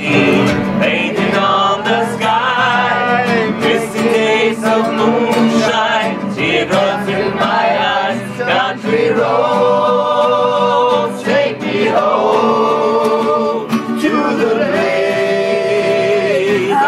Frankie, painted on the sky. Misty days of moonshine, teardrops in my eyes. Country roads, take me home to the place I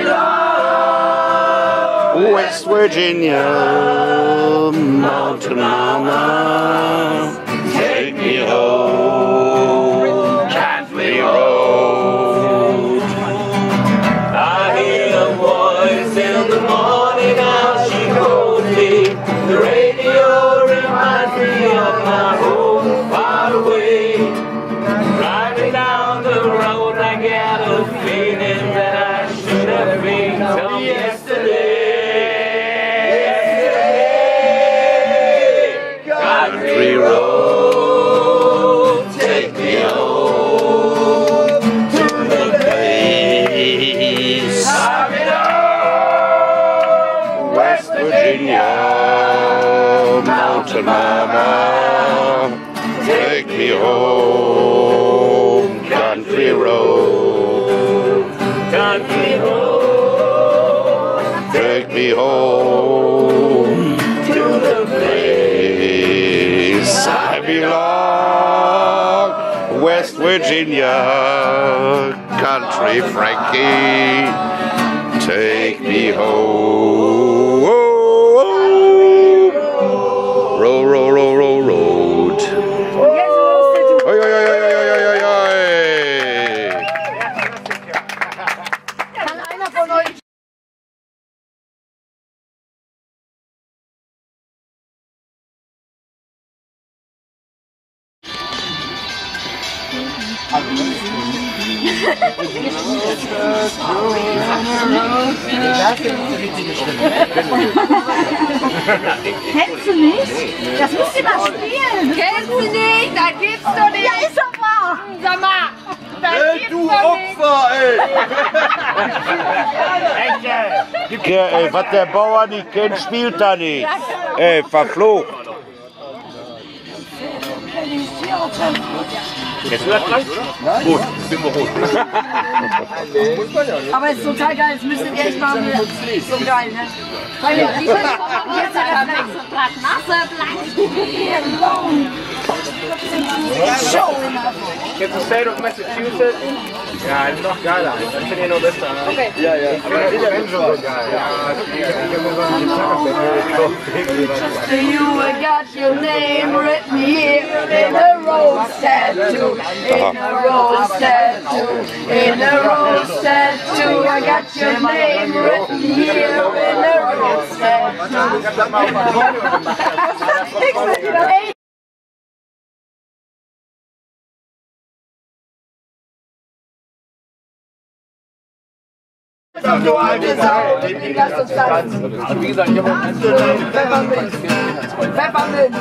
belong. West Virginia, Mountain Mama, take me home, country road. I hear a voice in the morning, how she calls me. The radio reminds me of my home far away. Driving down the road, I get a feeling that I should have been home yesterday. Country road, take me home to the place I belong. West Virginia, Mountain Mama, take me home, country road. Country road, Take me home to the place I belong. West Virginia, country Frankie, take me home. Row, row, row, row, road. Oi, oi, oi, oi, oi, oi, oi, oi. Kann einer von euch Kennst du nicht? Das müsst ihr mal spielen. Kennst du nicht? Das gibt's doch nicht. Ja, ist doch wahr. Sag mal. Das gibt's Du doch nicht. Opfer, ey! Ey, was der Bauer nicht kennt, spielt er nicht. Ey, verflucht. Jetzt wird dran? Gut, sind wir rot. Aber es ist total geil, das müsstet ihr echt mal wieder. So geil, ne? Weil wir die jetzt Kennst du State of Massachusetts? Ja, ist noch geiler. Ich finde ihn nur besser. Okay. Ja, ja. Aber das ist ja schon so geil. You got your name written here in a rose tattoo, in a rose tattoo, in a rose tattoo. I got your name written here in a rose tattoo. Ey. Du alte Sau, lass uns tanzen. Wie gesagt, ich habe auch Pfefferminz. Pfefferminz.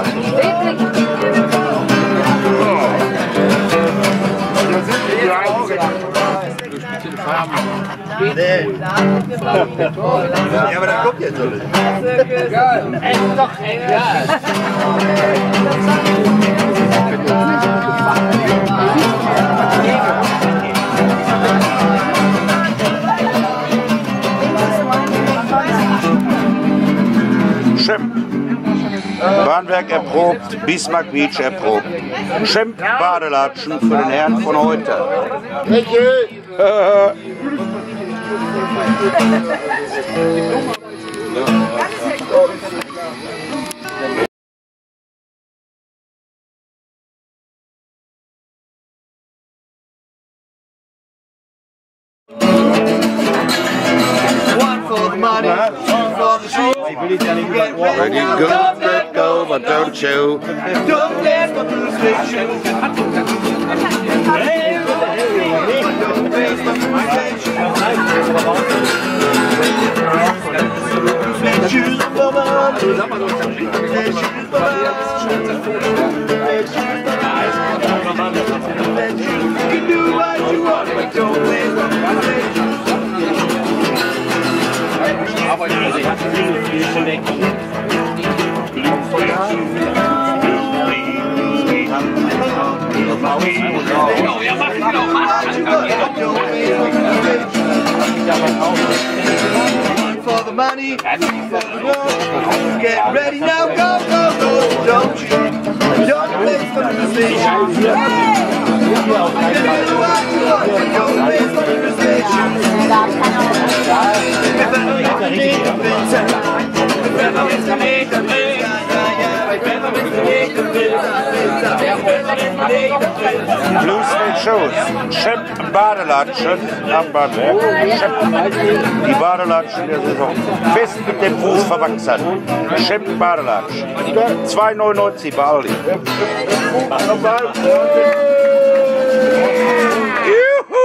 Ja, aber dann kommt jetzt so nicht. Es ist doch egal. Schimp. Bahnwerk erprobt, Bismarck Beach erprobt. Schimp Badelatschen für den Herrn von heute. One for the money, two for the show. Ready, go, let go, but don't you? Don't dance but through the station. Choose for my you can do what you want, but don't waste my money. Get ready now, go, go, go. Don't you waste conversation. Don't waste conversation. Bluesville Shows. Shep Badelatschen am Bahnwerk. Shep. Die Badelatschen der Saison. Fest mit dem Fuß verwachsen. Shep Badelatschen. 2,99 bei Aldi. Juhu!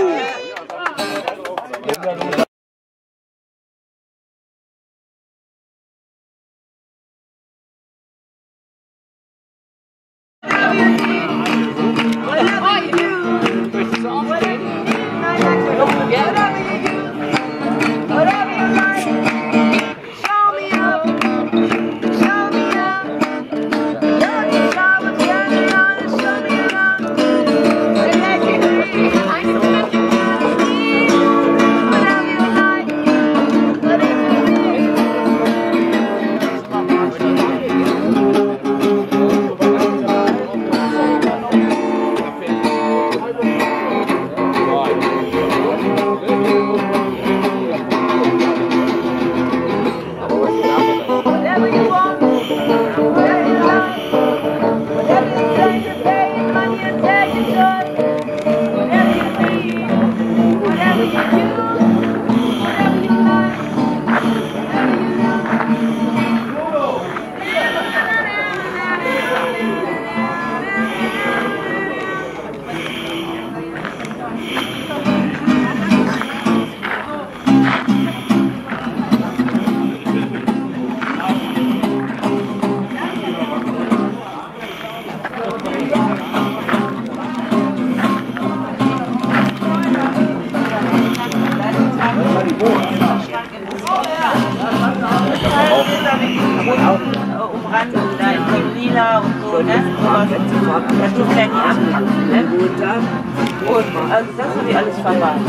Umrandung, da ist die lila und so, ne? Das tut ja nie abpacken, ne? Und also das habe ich alles verwahrt.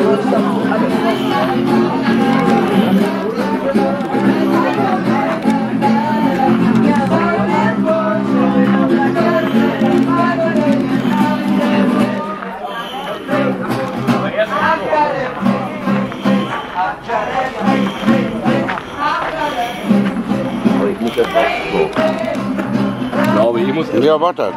Ja, wartet.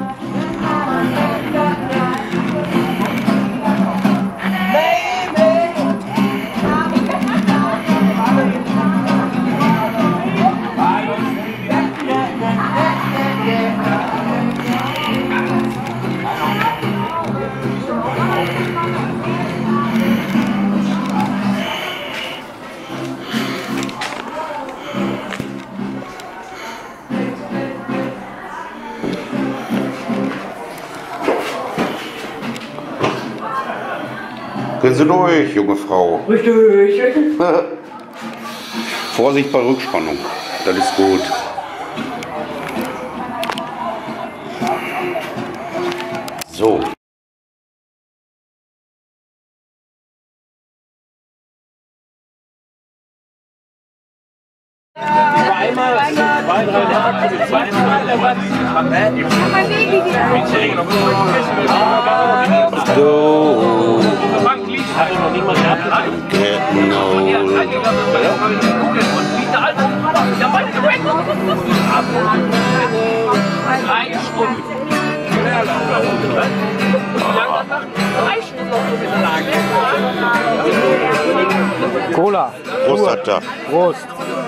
Gehen Sie durch, junge Frau. Richtig. Vorsicht bei Rückspannung. Das ist gut. So. So. Getting old. Cola. Prost, Alter. Prost.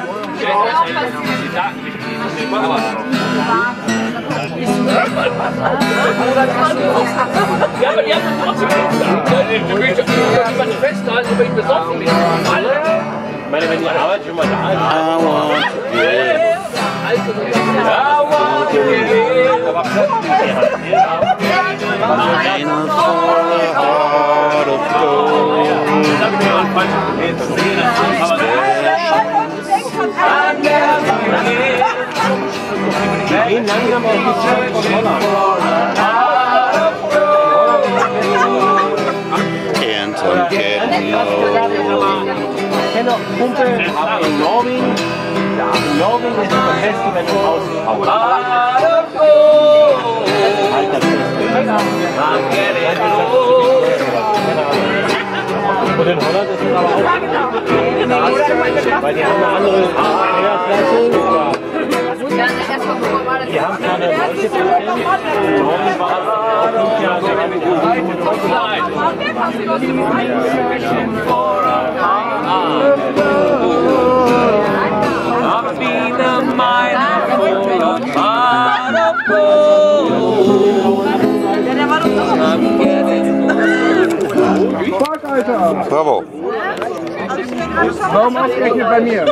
Ja, aber die haben trotzdem jemanden festhalten, aber ich besoffen bin. Ich meine, wenn die Arbeit schon mal da ist. I want to get. Final for a heart of gold. And I'm getting old. noch einen Kumpel in Norwegen. In Norwegen ist das Festival im Haus. Und in Holland ist es aber auch. Weil die haben eine andere Verkehrsklasse. Die haben keine solche Bravo. Warum ausgerechnet bei mir?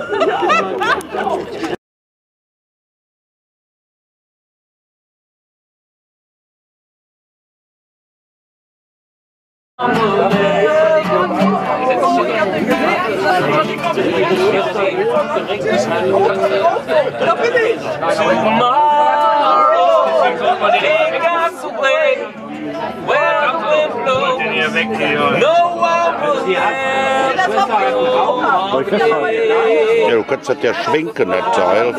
Ja, du kannst das ja schwenken, das Teil.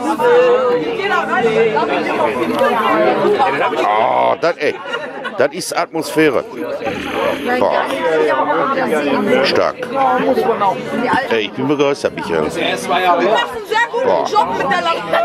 Oh, das ist Atmosphäre. Boah. Stark. Ey, ich bin begeistert, Michael. Du machst einen sehr guten Job mit der Lampe.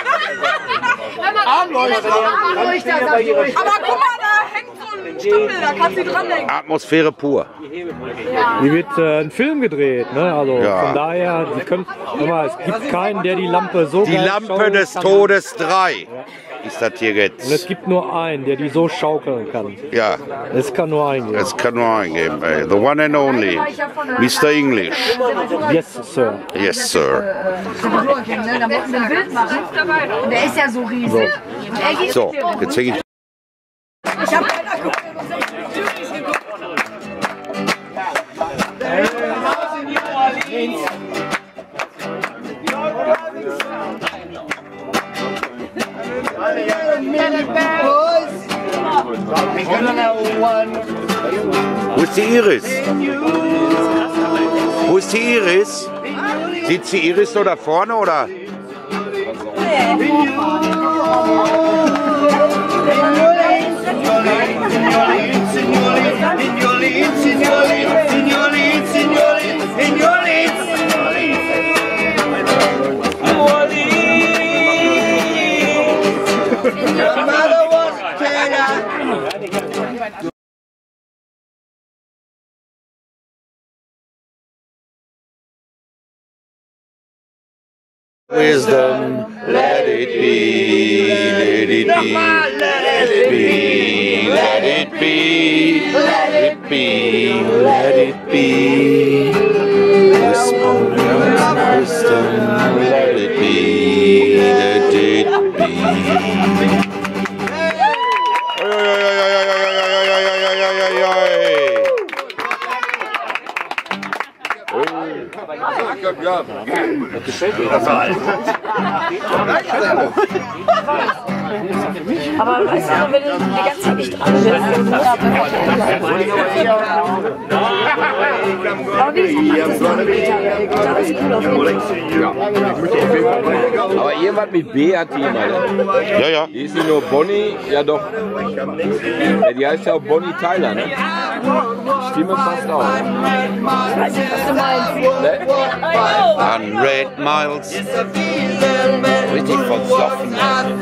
Aber guck mal, da hängt so ein Stümpel, da kannst du dranhängen. Atmosphäre pur. Hier wird ein Film gedreht, ne? Also von daher, Sie können, mal, es gibt keinen, der die Lampe so Die Lampe des Todes 3 ist das hier jetzt. Und es gibt nur einen, der die so schaukeln kann. Ja. Es kann nur einen geben. Es kann nur einen geben, ey. The one and only. Mr. English. Yes, Sir. Yes, Sir. Da wollten wir ein Bild machen. Und der ist ja so riesig. So, jetzt hänge ich. Ich habe Wo ist die Iris? Wo ist die Iris? Sitzt die Iris nur da vorne oder? Wisdom, let it be, let it be, let it be, let it be, let it be, let it be. Wisdom, let it be, let it be. Das gefällt mir. Aber weißt du, wenn du die ganze Zeit nicht dran bist, aber Aber irgendwas mit B hat die immer. Ja, ja. Die ist nicht nur Bonnie, ja doch. Ja, die heißt ja auch Bonnie Tyler, ne? Die Stimme passt auch. ich weiß nicht, was du meinst. Ne? 100 miles. Richtig versoffen.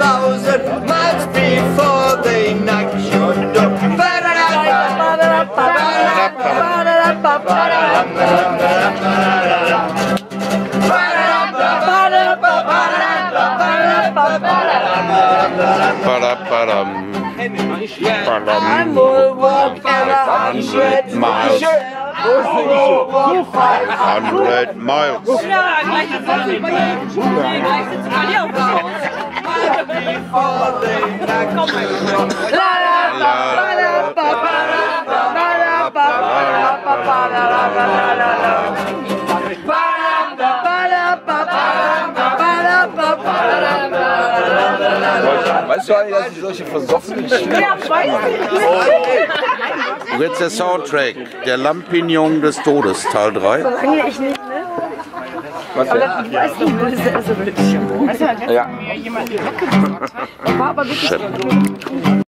I will walk 100 miles. 100 miles. Weißt du eigentlich, dass ich solche versoffenen Stimmen Und jetzt der Soundtrack, der Lampignon des Todes, Teil 3. Solange ich nicht, ne? Was Aber denn? ich weiß nicht, wo das ist. Also, weißt du, Ja. mir jemand die Hacke gemacht hat. War aber wirklich